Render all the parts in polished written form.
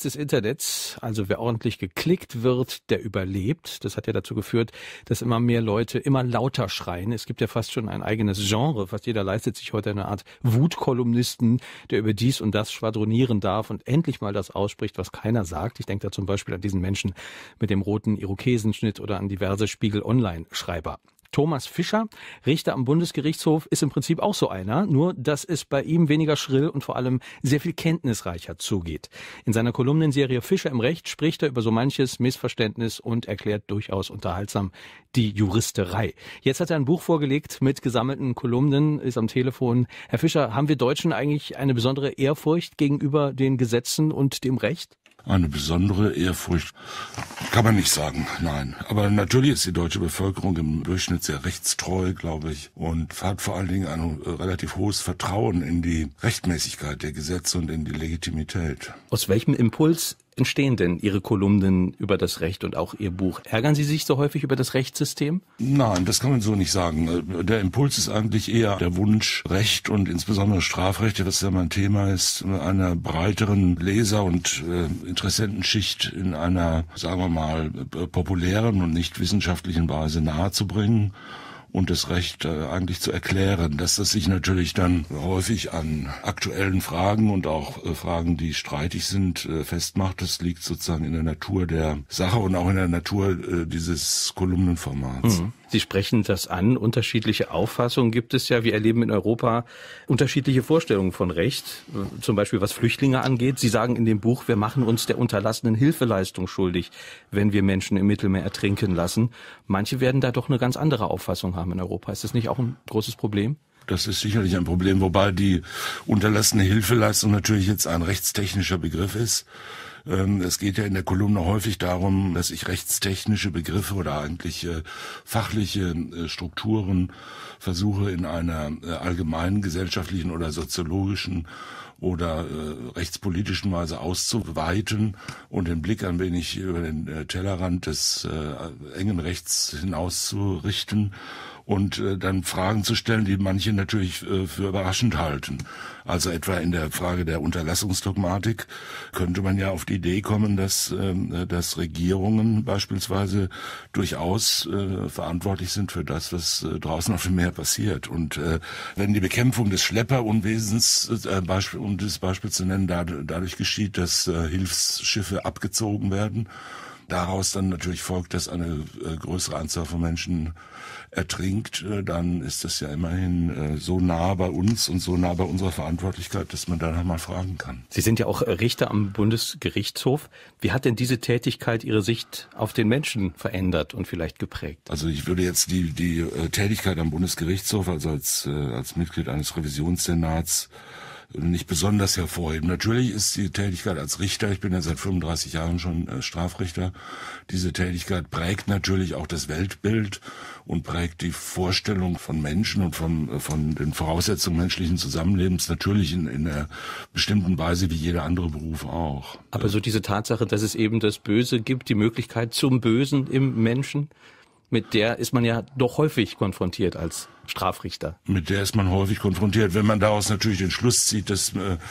des Internets, also wer ordentlich geklickt wird, der überlebt. Das hat ja dazu geführt, dass immer mehr Leute immer lauter schreien. Es gibt ja fast schon ein eigenes Genre. Fast jeder leistet sich heute eine Art Wutkolumnisten, der über dies und das schwadronieren darf und endlich mal das ausspricht, was keiner sagt. Ich denke da zum Beispiel an diesen Menschen mit dem roten Irokesenschnitt oder an diverse Spiegel-Online-Schreiber. Thomas Fischer, Richter am Bundesgerichtshof, ist im Prinzip auch so einer, nur dass es bei ihm weniger schrill und vor allem sehr viel kenntnisreicher zugeht. In seiner Kolumnenserie Fischer im Recht spricht er über so manches Missverständnis und erklärt durchaus unterhaltsam die Juristerei. Jetzt hat er ein Buch vorgelegt mit gesammelten Kolumnen, ist am Telefon. Herr Fischer, haben wir Deutschen eigentlich eine besondere Ehrfurcht gegenüber den Gesetzen und dem Recht? Eine besondere Ehrfurcht kann man nicht sagen, nein. Aber natürlich ist die deutsche Bevölkerung im Durchschnitt sehr rechtstreu, glaube ich, und hat vor allen Dingen ein relativ hohes Vertrauen in die Rechtmäßigkeit der Gesetze und in die Legitimität. Aus welchem Impuls entstehen denn Ihre Kolumnen über das Recht und auch Ihr Buch? Ärgern Sie sich so häufig über das Rechtssystem? Nein, das kann man so nicht sagen. Der Impuls ist eigentlich eher der Wunsch, Recht und insbesondere Strafrecht, was ja mein Thema ist, einer breiteren Leser- und Interessentenschicht in einer, sagen wir mal, populären und nicht wissenschaftlichen Weise nahezubringen. Und das Recht eigentlich zu erklären, dass das sich natürlich dann häufig an aktuellen Fragen und auch Fragen, die streitig sind, festmacht. Das liegt sozusagen in der Natur der Sache und auch in der Natur dieses Kolumnenformats. Sie sprechen das an. Unterschiedliche Auffassungen gibt es ja. Wir erleben in Europa unterschiedliche Vorstellungen von Recht, zum Beispiel was Flüchtlinge angeht. Sie sagen in dem Buch, wir machen uns der unterlassenen Hilfeleistung schuldig, wenn wir Menschen im Mittelmeer ertrinken lassen. Manche werden da doch eine ganz andere Auffassung haben in Europa. Ist das nicht auch ein großes Problem? Das ist sicherlich ein Problem, wobei die unterlassene Hilfeleistung natürlich jetzt ein rechtstechnischer Begriff ist. Es geht ja in der Kolumne häufig darum, dass ich rechtstechnische Begriffe oder eigentlich fachliche Strukturen versuche in einer allgemeinen gesellschaftlichen oder soziologischen oder rechtspolitischen Weise auszuweiten und den Blick ein wenig über den Tellerrand des engen Rechts hinauszurichten und dann Fragen zu stellen, die manche natürlich für überraschend halten. Also etwa in der Frage der Unterlassungsdogmatik könnte man ja auf die Idee kommen, dass Regierungen beispielsweise durchaus verantwortlich sind für das, was draußen auf dem Meer passiert. Und wenn die Bekämpfung des Schlepperunwesens, um das Beispiel zu nennen, dadurch geschieht, dass Hilfsschiffe abgezogen werden, daraus dann natürlich folgt, dass eine größere Anzahl von Menschen ertrinkt, dann ist das ja immerhin so nah bei uns und so nah bei unserer Verantwortlichkeit, dass man danach mal fragen kann. Sie sind ja auch Richter am Bundesgerichtshof. Wie hat denn diese Tätigkeit Ihre Sicht auf den Menschen verändert und vielleicht geprägt? Also ich würde jetzt die Tätigkeit am Bundesgerichtshof, also als Mitglied eines Revisionssenats, nicht besonders hervorheben. Natürlich ist die Tätigkeit als Richter, ich bin ja seit 35 Jahren schon Strafrichter, diese Tätigkeit prägt natürlich auch das Weltbild und prägt die Vorstellung von Menschen und von den Voraussetzungen menschlichen Zusammenlebens natürlich in einer bestimmten Weise wie jeder andere Beruf auch. Aber so diese Tatsache, dass es eben das Böse gibt, die Möglichkeit zum Bösen im Menschen, mit der ist man ja doch häufig konfrontiert als Strafrichter. Mit der ist man häufig konfrontiert. Wenn man daraus natürlich den Schluss zieht, dass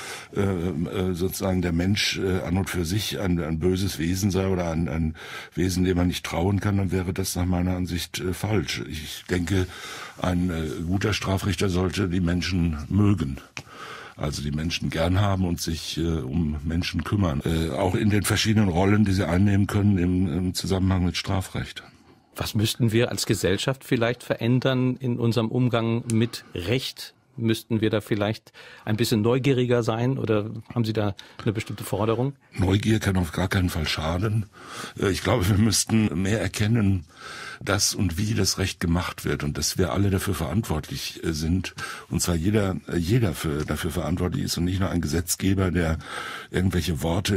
sozusagen der Mensch an und für sich ein böses Wesen sei oder ein Wesen, dem man nicht trauen kann, dann wäre das nach meiner Ansicht falsch. Ich denke, ein guter Strafrichter sollte die Menschen mögen. Also die Menschen gern haben und sich um Menschen kümmern. Auch in den verschiedenen Rollen, die sie einnehmen können im Zusammenhang mit Strafrecht. Was müssten wir als Gesellschaft vielleicht verändern in unserem Umgang mit Recht? Müssten wir da vielleicht ein bisschen neugieriger sein oder haben Sie da eine bestimmte Forderung? Neugier kann auf gar keinen Fall schaden. Ich glaube, wir müssten mehr erkennen, dass und wie das Recht gemacht wird und dass wir alle dafür verantwortlich sind. Und zwar jeder dafür verantwortlich ist und nicht nur ein Gesetzgeber, der irgendwelche Worte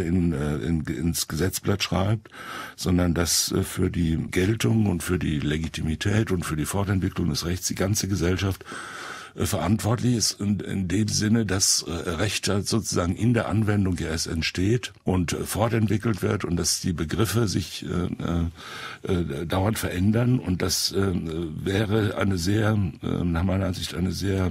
ins Gesetzblatt schreibt, sondern dass für die Geltung und für die Legitimität und für die Fortentwicklung des Rechts die ganze Gesellschaft verantwortlich ist und in dem Sinne, dass Recht halt sozusagen in der Anwendung erst entsteht und fortentwickelt wird und dass die Begriffe sich dauernd verändern und das wäre eine sehr, nach meiner Ansicht, eine sehr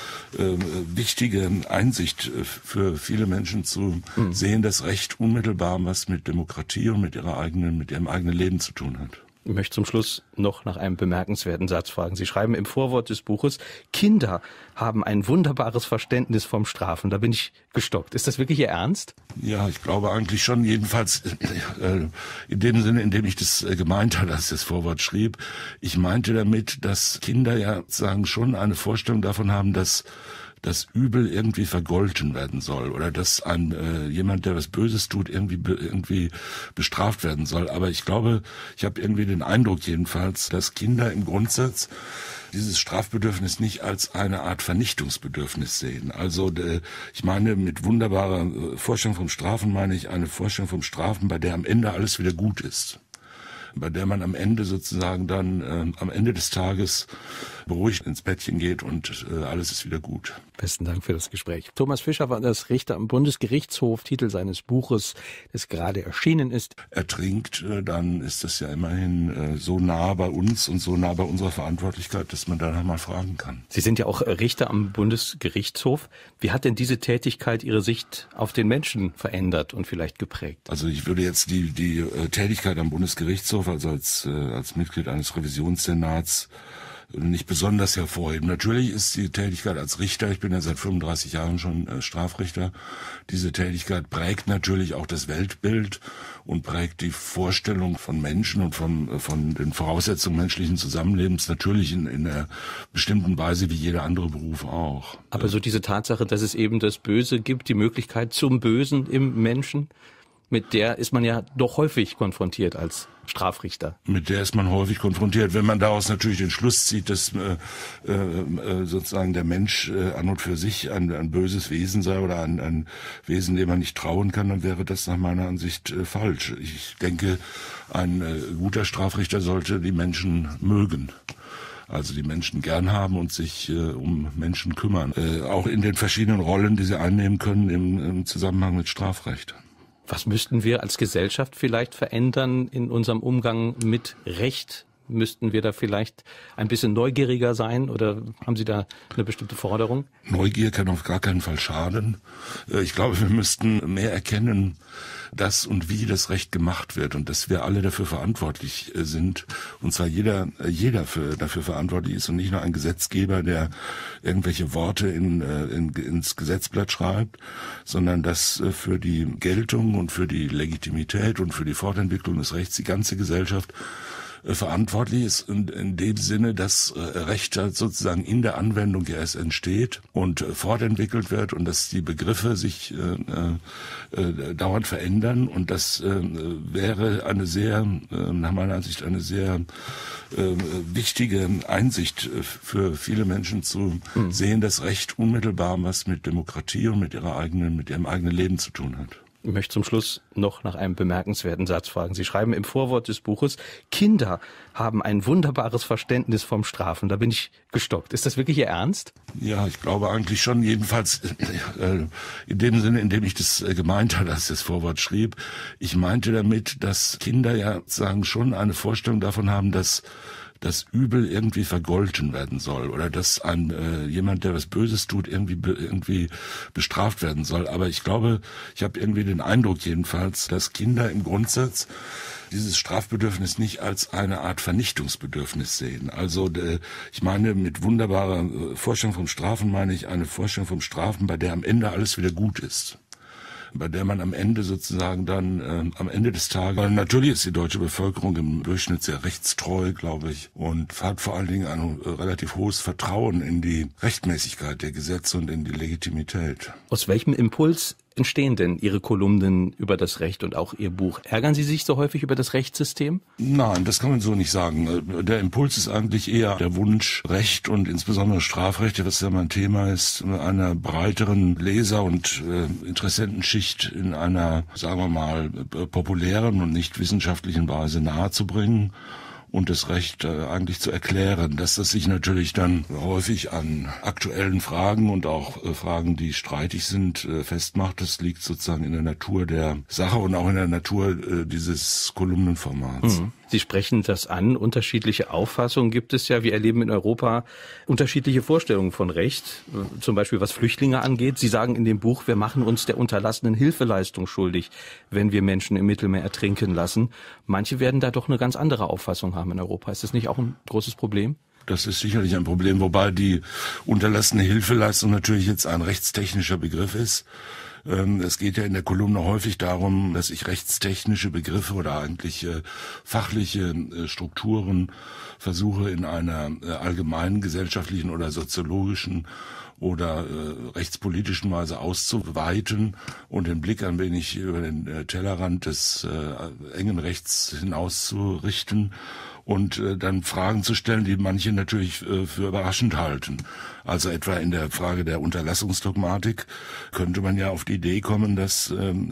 wichtige Einsicht für viele Menschen zu sehen, dass Recht unmittelbar was mit Demokratie und mit ihrem eigenen Leben zu tun hat. Ich möchte zum Schluss noch nach einem bemerkenswerten Satz fragen. Sie schreiben im Vorwort des Buches, Kinder haben ein wunderbares Verständnis vom Strafen. Da bin ich gestockt. Ist das wirklich Ihr Ernst? Ja, ich glaube eigentlich schon. Jedenfalls in dem Sinne, in dem ich das gemeint habe, als ich das Vorwort schrieb. Ich meinte damit, dass Kinder ja sagen schon eine Vorstellung davon haben, dass das Übel irgendwie vergolten werden soll oder dass jemand, der was Böses tut, irgendwie bestraft werden soll. Aber ich glaube, ich habe irgendwie den Eindruck jedenfalls, dass Kinder im Grundsatz dieses Strafbedürfnis nicht als eine Art Vernichtungsbedürfnis sehen. Also ich meine, mit wunderbarer Vorstellung vom Strafen meine ich eine Vorstellung vom Strafen, bei der am Ende alles wieder gut ist. Bei der man am Ende sozusagen dann am Ende des Tages beruhigt ins Bettchen geht und alles ist wieder gut. Besten Dank für das Gespräch. Thomas Fischer war das Richter am Bundesgerichtshof, Titel seines Buches, das gerade erschienen ist. Ertrinkt, dann ist das ja immerhin so nah bei uns und so nah bei unserer Verantwortlichkeit, dass man danach mal fragen kann. Sie sind ja auch Richter am Bundesgerichtshof. Wie hat denn diese Tätigkeit Ihre Sicht auf den Menschen verändert und vielleicht geprägt? Also ich würde jetzt die Tätigkeit am Bundesgerichtshof, also als Mitglied eines Revisionssenats, nicht besonders hervorheben. Natürlich ist die Tätigkeit als Richter, ich bin ja seit 35 Jahren schon Strafrichter, diese Tätigkeit prägt natürlich auch das Weltbild und prägt die Vorstellung von Menschen und von den Voraussetzungen menschlichen Zusammenlebens natürlich in einer bestimmten Weise wie jeder andere Beruf auch. Aber so diese Tatsache, dass es eben das Böse gibt, die Möglichkeit zum Bösen im Menschen, mit der ist man ja doch häufig konfrontiert als Strafrichter. Mit der ist man häufig konfrontiert. Wenn man daraus natürlich den Schluss zieht, dass sozusagen der Mensch an und für sich ein böses Wesen sei oder ein Wesen, dem man nicht trauen kann, dann wäre das nach meiner Ansicht falsch. Ich denke, ein guter Strafrichter sollte die Menschen mögen. Also die Menschen gern haben und sich um Menschen kümmern. Auch in den verschiedenen Rollen, die sie einnehmen können im Zusammenhang mit Strafrecht. Was müssten wir als Gesellschaft vielleicht verändern in unserem Umgang mit Recht? Müssten wir da vielleicht ein bisschen neugieriger sein oder haben Sie da eine bestimmte Forderung? Neugier kann auf gar keinen Fall schaden. Ich glaube, wir müssten mehr erkennen, dass und wie das Recht gemacht wird und dass wir alle dafür verantwortlich sind. Und zwar jeder dafür verantwortlich ist und nicht nur ein Gesetzgeber, der irgendwelche Worte ins Gesetzblatt schreibt, sondern dass für die Geltung und für die Legitimität und für die Fortentwicklung des Rechts die ganze Gesellschaft verantwortlich ist und in dem Sinne, dass Recht halt sozusagen in der Anwendung erst entsteht und fortentwickelt wird und dass die Begriffe sich dauernd verändern und das wäre eine sehr, nach meiner Ansicht, eine sehr wichtige Einsicht für viele Menschen zu sehen, dass Recht unmittelbar was mit Demokratie und mit ihrem eigenen Leben zu tun hat. Ich möchte zum Schluss noch nach einem bemerkenswerten Satz fragen. Sie schreiben im Vorwort des Buches, Kinder haben ein wunderbares Verständnis vom Strafen. Da bin ich gestockt. Ist das wirklich Ihr Ernst? Ja, ich glaube eigentlich schon. Jedenfalls in dem Sinne, in dem ich das gemeint habe, als ich das Vorwort schrieb. Ich meinte damit, dass Kinder ja sagen schon eine Vorstellung davon haben, dass das Übel irgendwie vergolten werden soll oder dass jemand, der was Böses tut, irgendwie bestraft werden soll. Aber ich glaube, ich habe irgendwie den Eindruck jedenfalls, dass Kinder im Grundsatz dieses Strafbedürfnis nicht als eine Art Vernichtungsbedürfnis sehen. Also ich meine, mit wunderbarer Vorstellung vom Strafen meine ich eine Vorstellung vom Strafen, bei der am Ende alles wieder gut ist. Bei der man am Ende sozusagen dann am Ende des Tages, weil natürlich ist die deutsche Bevölkerung im Durchschnitt sehr rechtstreu, glaube ich, und hat vor allen Dingen ein relativ hohes Vertrauen in die Rechtmäßigkeit der Gesetze und in die Legitimität. Aus welchem Impuls entstehen denn Ihre Kolumnen über das Recht und auch Ihr Buch? Ärgern Sie sich so häufig über das Rechtssystem? Nein, das kann man so nicht sagen. Der Impuls ist eigentlich eher der Wunsch, Recht und insbesondere Strafrecht, was ja mein Thema ist, einer breiteren Leser- und Interessentenschicht in einer, sagen wir mal, populären und nicht wissenschaftlichen Weise nahezubringen. und das Recht eigentlich zu erklären. Dass das sich natürlich dann häufig an aktuellen Fragen und auch Fragen, die streitig sind, festmacht, das liegt sozusagen in der Natur der Sache und auch in der Natur dieses Kolumnenformats. Sie sprechen das an. Unterschiedliche Auffassungen gibt es ja. Wir erleben in Europa unterschiedliche Vorstellungen von Recht, zum Beispiel was Flüchtlinge angeht. Sie sagen in dem Buch, wir machen uns der unterlassenen Hilfeleistung schuldig, wenn wir Menschen im Mittelmeer ertrinken lassen. Manche werden da doch eine ganz andere Auffassung haben in Europa. Ist das nicht auch ein großes Problem? Das ist sicherlich ein Problem, wobei die unterlassene Hilfeleistung natürlich jetzt ein rechtstechnischer Begriff ist. Es geht ja in der Kolumne häufig darum, dass ich rechtstechnische Begriffe oder eigentlich fachliche Strukturen versuche in einer allgemeinen gesellschaftlichen oder soziologischen oder rechtspolitischen Weise auszuweiten und den Blick ein wenig über den Tellerrand des engen Rechts hinauszurichten und dann Fragen zu stellen, die manche natürlich für überraschend halten. Also etwa in der Frage der Unterlassungsdogmatik könnte man ja auf die Idee kommen, dass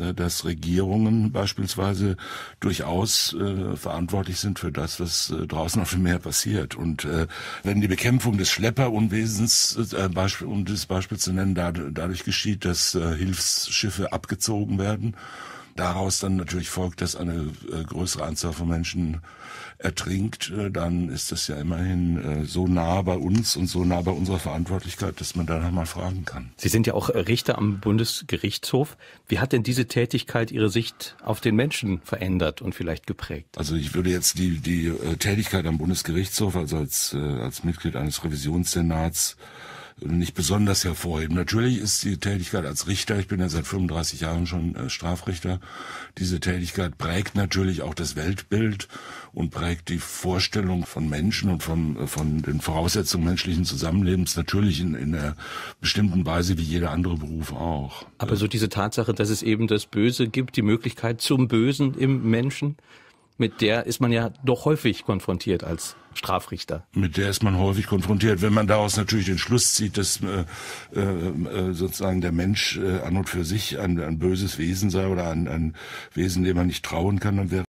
Regierungen beispielsweise durchaus verantwortlich sind für das, was draußen auf dem Meer passiert. Und wenn die Bekämpfung des Schlepperunwesens, um das Beispiel zu nennen, dadurch geschieht, dass Hilfsschiffe abgezogen werden, daraus dann natürlich folgt, dass eine größere Anzahl von Menschen ertrinkt, dann ist das ja immerhin so nah bei uns und so nah bei unserer Verantwortlichkeit, dass man da noch mal fragen kann. Sie sind ja auch Richter am Bundesgerichtshof. Wie hat denn diese Tätigkeit Ihre Sicht auf den Menschen verändert und vielleicht geprägt? Also ich würde jetzt die Tätigkeit am Bundesgerichtshof, also als Mitglied eines Revisionssenats, nicht besonders hervorheben. Natürlich ist die Tätigkeit als Richter, ich bin ja seit 35 Jahren schon Strafrichter, diese Tätigkeit prägt natürlich auch das Weltbild und prägt die Vorstellung von Menschen und von den Voraussetzungen menschlichen Zusammenlebens natürlich in einer bestimmten Weise wie jeder andere Beruf auch. Aber so diese Tatsache, dass es eben das Böse gibt, die Möglichkeit zum Bösen im Menschen, mit der ist man ja doch häufig konfrontiert als Strafrichter. Mit der ist man häufig konfrontiert. Wenn man daraus natürlich den Schluss zieht, dass sozusagen der Mensch an und für sich ein böses Wesen sei oder ein Wesen, dem man nicht trauen kann, dann wäre